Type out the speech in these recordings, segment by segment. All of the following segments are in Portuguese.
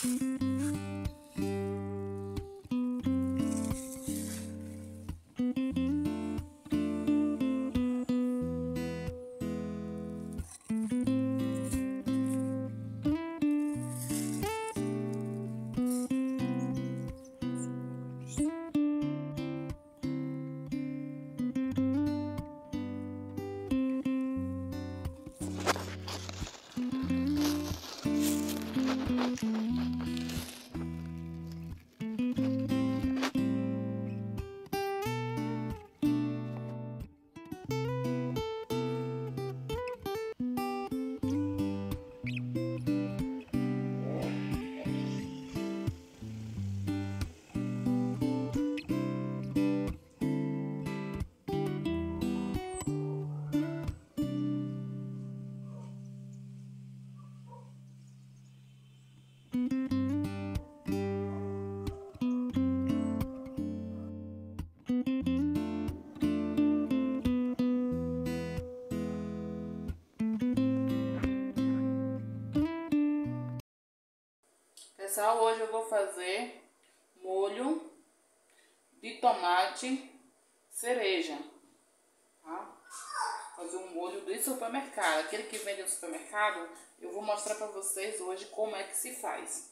Pessoal, hoje eu vou fazer molho de tomate cereja, tá? Fazer um molho de supermercado, aquele que vende no supermercado. Eu vou mostrar para vocês hoje como é que se faz.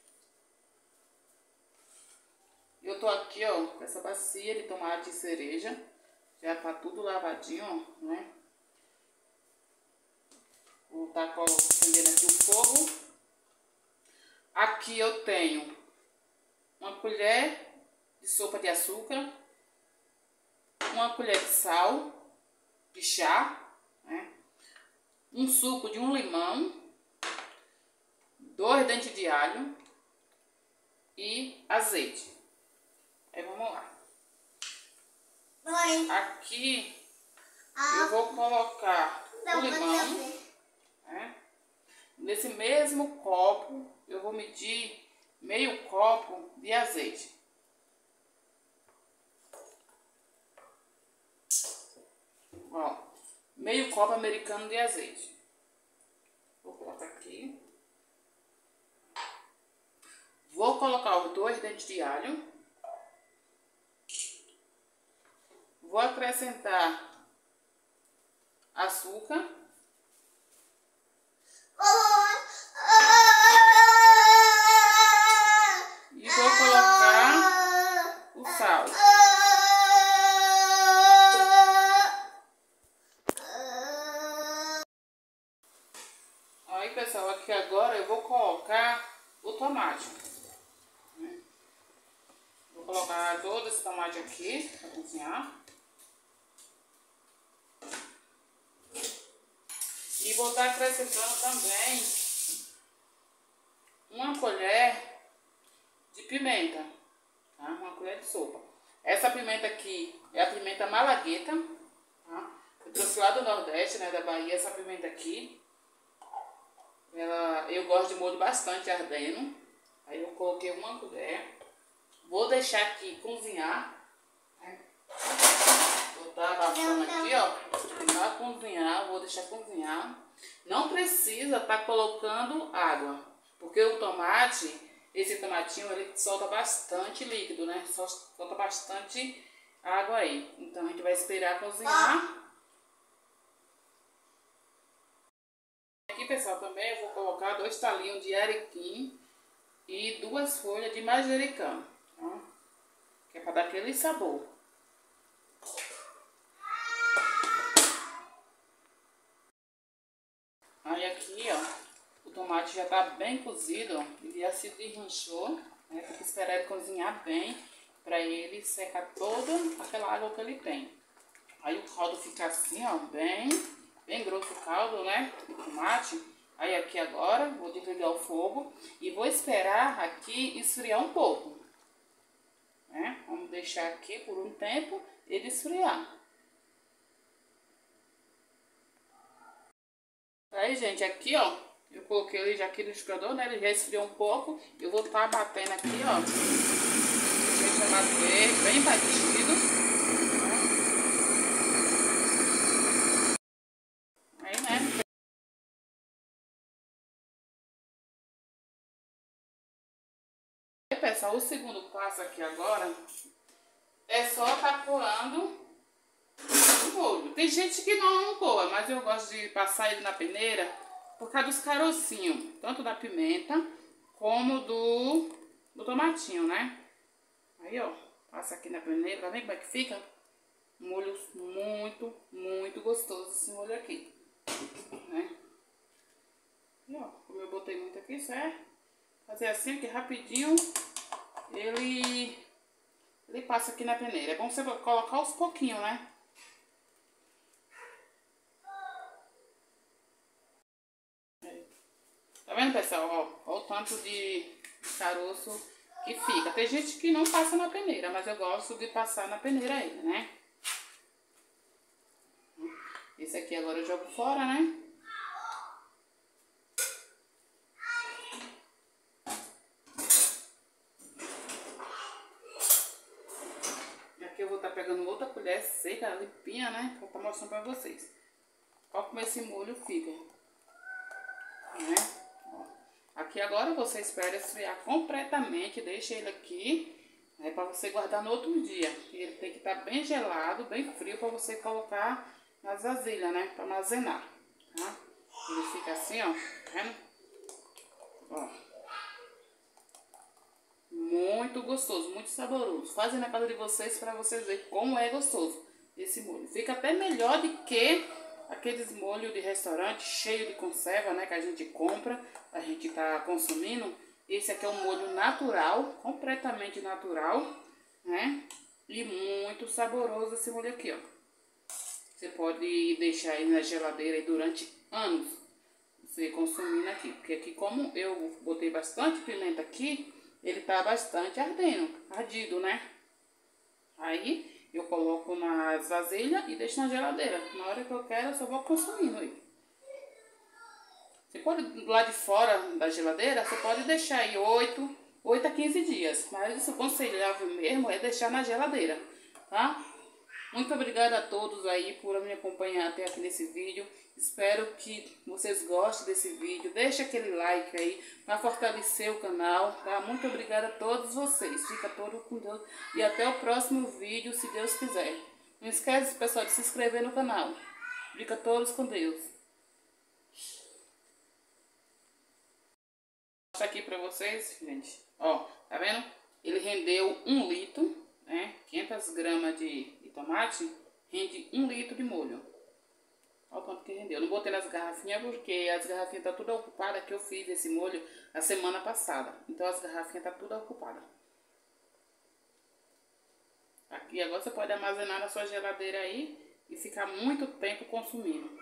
Eu tô aqui, ó, com essa bacia de tomate cereja, já tá tudo lavadinho, ó, né? Vou estar acendendo aqui o fogo. Aqui eu tenho uma colher de sopa de açúcar, uma colher de sal, de chá, né? Um suco de um limão, 2 dentes de alho e azeite. Aí vamos lá. Aqui eu vou colocar o limão, né? Nesse mesmo copo eu vou medir meio copo de azeite. Ó, meio copo americano de azeite. Vou colocar aqui. Vou colocar os 2 dentes de alho. Vou acrescentar açúcar. E vou colocar o sal. Aí, pessoal, aqui agora eu vou colocar o tomate. Vou colocar todo esse tomate aqui para cozinhar. E vou estar acrescentando também uma colher de pimenta, tá? Uma colher de sopa. Essa pimenta aqui é a pimenta malagueta, tá? Eu trouxe lá do Nordeste, né, da Bahia, essa pimenta aqui. Eu gosto de molho bastante ardendo. Aí eu coloquei uma colher. Vou deixar aqui cozinhar. Vou estar abafando aqui, ó. Vai cozinhar, vou deixar cozinhar. Não precisa estar colocando água, porque o tomate, esse tomatinho, ele solta bastante líquido, né? Solta bastante água aí. Então a gente vai esperar cozinhar. Aqui, pessoal, também eu vou colocar 2 talinhos de alecrim e 2 folhas de manjericão, tá? Que é para dar aquele sabor. Aí aqui, ó, o tomate já tá bem cozido, ó, ele já se desmanchou, né? Tem que esperar ele cozinhar bem, para ele secar toda aquela água que ele tem. Aí o caldo fica assim, ó, bem grosso o caldo, né, do tomate. Aí aqui agora, vou desligar o fogo e vou esperar aqui esfriar um pouco, né? Vamos deixar aqui por um tempo ele esfriar. Aí, gente, aqui, ó, eu coloquei ele já aqui no liquidificador, né? Ele já esfriou um pouco. Eu vou estar batendo aqui, ó. Deixa eu bater bem batido. pessoal, o segundo passo aqui agora é só tá coando o molho. Tem gente que não coa, mas eu gosto de passar ele na peneira por causa dos carocinhos, tanto da pimenta como do tomatinho, né? Aí, ó, passa aqui na peneira, tá vendo como é que fica? Molho muito, muito gostoso esse molho aqui, né? E, ó, como eu botei muito aqui, certo? Fazer assim, que rapidinho ele passa aqui na peneira. É bom você colocar aos pouquinhos, né? Tá vendo, pessoal? Ó o tanto de caroço que fica. Tem gente que não passa na peneira, mas eu gosto de passar na peneira ainda, né? Esse aqui agora eu jogo fora, né? E aqui eu vou estar pegando outra colher seca, limpinha, né? Vou estar mostrando pra vocês. Olha como esse molho fica, né? Aqui agora você espera esfriar completamente, deixa ele aqui, né, para você guardar no outro dia. Ele tem que estar bem gelado, bem frio, para você colocar nas vasilhas, né, para armazenar, tá? Ele fica assim, ó, tá vendo? Ó. Muito gostoso, muito saboroso. Fazem na casa de vocês para vocês verem como é gostoso esse molho. Fica até melhor do que aqueles molhos de restaurante cheio de conserva, né, que a gente compra, a gente tá consumindo. Esse aqui é um molho natural, completamente natural, né? E muito saboroso esse molho aqui, ó. Você pode deixar ele na geladeira aí durante anos, você consumindo aqui. Porque aqui, como eu botei bastante pimenta aqui, ele tá bastante ardido, né? Aí eu coloco nas vasilhas e deixo na geladeira. Na hora que eu quero, eu só vou consumindo aí. Você pode, do lado de fora da geladeira, você pode deixar aí 8 a 15 dias. Mas o aconselhável mesmo é deixar na geladeira, tá? Muito obrigada a todos aí por me acompanhar até aqui nesse vídeo. Espero que vocês gostem desse vídeo. Deixa aquele like aí para fortalecer o canal, tá? Muito obrigada a todos vocês. Fica todo com Deus e até o próximo vídeo, se Deus quiser. Não esquece, pessoal, de se inscrever no canal. Fica todos com Deus. Vou mostrar aqui pra vocês, gente. Ó, tá vendo? Ele rendeu 1 litro, né? 500 gramas de tomate, rende 1 litro de molho. Olha o quanto que rendeu. Eu não botei nas garrafinhas porque as garrafinhas tá tudo ocupadas, que eu fiz esse molho a semana passada. Então as garrafinhas tá tudo ocupadas. Aqui agora você pode armazenar na sua geladeira aí e ficar muito tempo consumindo.